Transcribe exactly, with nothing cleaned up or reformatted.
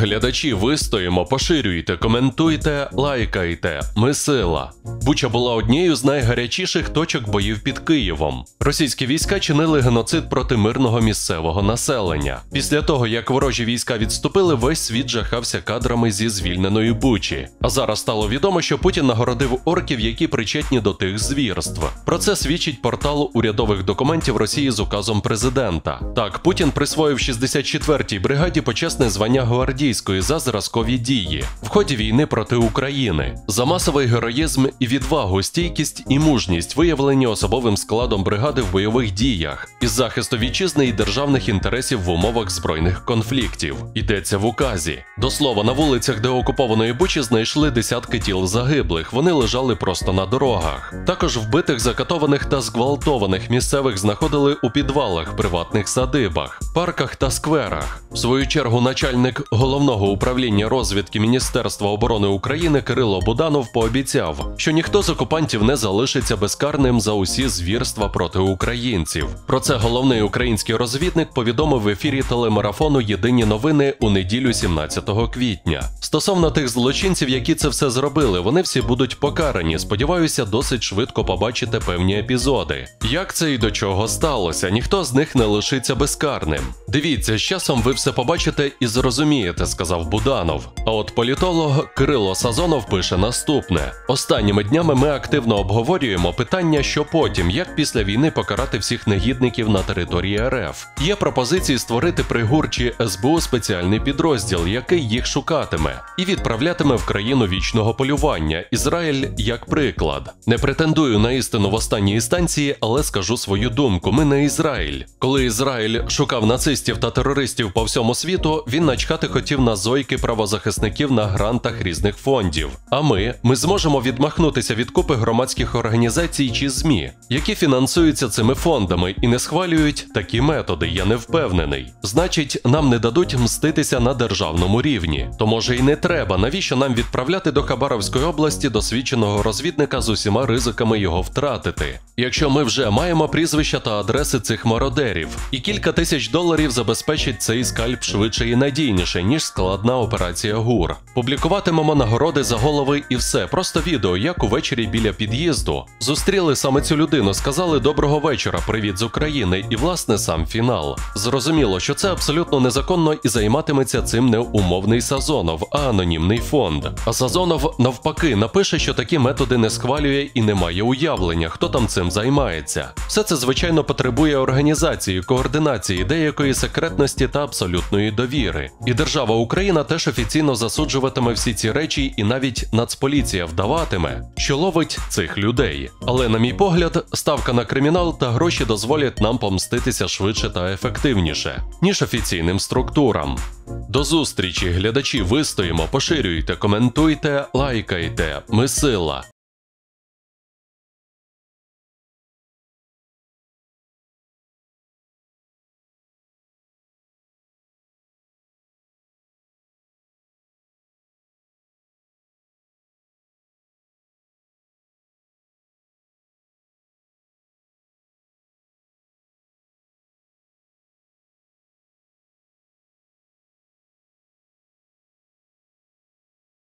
Глядачі, вистоїмо, поширюйте, коментуйте, лайкайте. Ми сила. Буча була однією з найгарячіших точок боїв під Києвом. Російські війська чинили геноцид проти мирного місцевого населення. Після того, як ворожі війська відступили, весь світ жахався кадрами зі звільненої Бучі. А зараз стало відомо, що Путін нагородив орків, які причетні до тих звірств. Про це свідчить портал урядових документів Росії з указом президента. Так, Путін присвоїв шістдесят четвертій бригаді почесне звання гвардійської за зразкові дії в ході війни проти України. За масовий героїзм і відвагу, стійкість і мужність, виявлені особовим складом бригади в бойових діях із захисту вітчизни і державних інтересів в умовах збройних конфліктів. Йдеться в указі. До слова, на вулицях деокупованої Бучі знайшли десятки тіл загиблих, вони лежали просто на дорогах. Також вбитих, закатованих та зґвалтованих місцевих знаходили у підвалах, приватних садибах, парках та скверах. В свою чергу начальник Головного управління розвідки Міністерства оборони України Кирило Буданов пообіцяв, що ніхто з окупантів не залишиться безкарним за усі звірства проти українців. Про це головний український розвідник повідомив в ефірі телемарафону «Єдині новини» у неділю сімнадцятого квітня. Стосовно тих злочинців, які це все зробили, вони всі будуть покарані. Сподіваюся, досить швидко побачите певні епізоди. Як це і до чого сталося, ніхто з них не лишиться безкарним. Дивіться, з часом ви все побачите і зрозумієте, сказав Буданов. А от політолог Кирило Сазонов пише наступне. Останніми днями ми активно обговорюємо питання, що потім, як після війни покарати всіх негідників на території РФ. Є пропозиції створити при ГУР ес бе у спеціальний підрозділ, який їх шукатиме і відправлятиме в країну вічного полювання. Ізраїль як приклад. Не претендую на істину в останній інстанції, але скажу свою думку. Ми не Ізраїль. Коли Ізраїль шукав нацистів та терористів по всьому світу, він начхати хотів на зойки правозахисників на грантах різних фондів. А ми, ми зможемо відмахнутися від купи громадських організацій чи ЗМІ, які фінансуються цими фондами і не схвалюють такі методи, я не впевнений. Значить, нам не дадуть мститися на державному рівні. То може і не треба, навіщо нам відправляти до Хабаровської області досвідченого розвідника з усіма ризиками його втратити? Якщо ми вже маємо прізвища та адреси цих мародерів, і кілька тисяч доларів забезпечить цей скальп швидше і надійніше, ніж складна операція ГУР. Публікуватимемо нагороди за голови і все, просто відео, як увечері біля під'їзду зустріли саме цю людину, сказали «доброго вечора, привіт з України» і власне сам фінал. Зрозуміло, що це абсолютно незаконно і займатиметься цим не умовний Сазонов, а анонімний фонд. А Сазонов навпаки напише, що такі методи не схвалює і не має уявлення, хто там цим займається. Все це, звичайно, потребує організації, координації, деякої секретності та абсолютної довіри. І держава Україна теж офіційно засуджуватиме всі ці речі, і навіть Нацполіція вдаватиме, що ловить цих людей. Але, на мій погляд, ставка на кримінал та гроші дозволять нам помститися швидше та ефективніше, ніж офіційним структурам. До зустрічі, глядачі, вистоїмо, поширюйте, коментуйте, лайкайте. Ми сила.